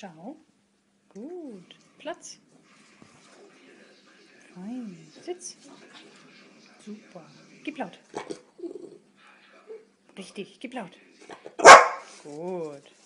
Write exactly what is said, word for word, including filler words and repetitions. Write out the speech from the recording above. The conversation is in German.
Schau. Gut. Platz. Fein. Sitz. Super. Gib laut. Richtig, gib laut. Gut.